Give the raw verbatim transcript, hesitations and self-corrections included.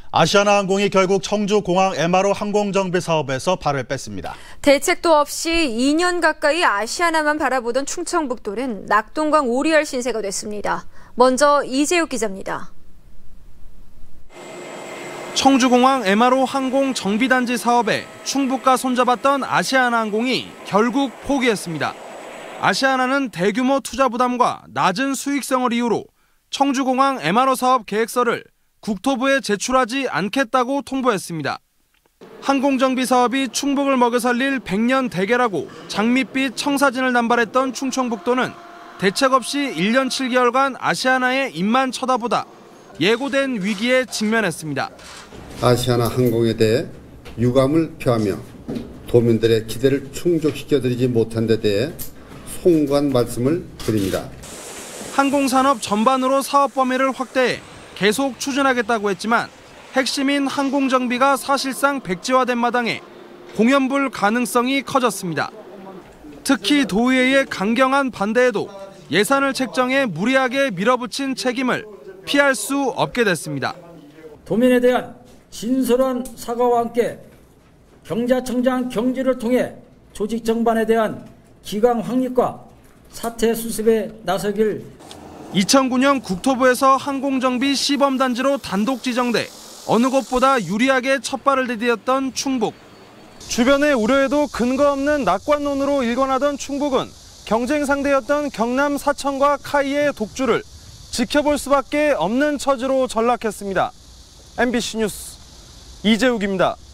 아시아나항공이 결국 청주공항 엠알오 항공정비 사업에서 발을 뺐습니다. 대책도 없이 이 년 가까이 아시아나만 바라보던 충청북도는 낙동강 오리알 신세가 됐습니다. 먼저 이재욱 기자입니다. 청주공항 엠알오 항공정비단지 사업에 충북과 손잡았던 아시아나항공이 결국 포기했습니다. 아시아나는 대규모 투자 부담과 낮은 수익성을 이유로 청주공항 엠알오 사업 계획서를 국토부에 제출하지 않겠다고 통보했습니다. 항공정비 사업이 충북을 먹여 살릴 백년 대계라고 장밋빛 청사진을 남발했던 충청북도는 대책 없이 일 년 칠 개월간 아시아나의 입만 쳐다보다 예고된 위기에 직면했습니다. 아시아나 항공에 대해 유감을 표하며 도민들의 기대를 충족시켜드리지 못한 데 대해 송구한 말씀을 드립니다. 항공산업 전반으로 사업 범위를 확대해 계속 추진하겠다고 했지만 핵심인 항공정비가 사실상 백지화된 마당에 공연불 가능성이 커졌습니다. 특히 도의회의 강경한 반대에도 예산을 책정해 무리하게 밀어붙인 책임을 피할 수 없게 됐습니다. 도민에 대한 진솔한 사과와 함께 경자청장 경지를 통해 조직 정반에 대한 기강 확립과 사태 수습에 나서길. 이천구 년 국토부에서 항공정비 시범단지로 단독 지정돼 어느 곳보다 유리하게 첫 발을 디뎠던 충북. 주변의 우려에도 근거 없는 낙관론으로 일관하던 충북은 경쟁 상대였던 경남 사천과 카이의 독주를 지켜볼 수밖에 없는 처지로 전락했습니다. 엠비씨 뉴스 이재욱입니다.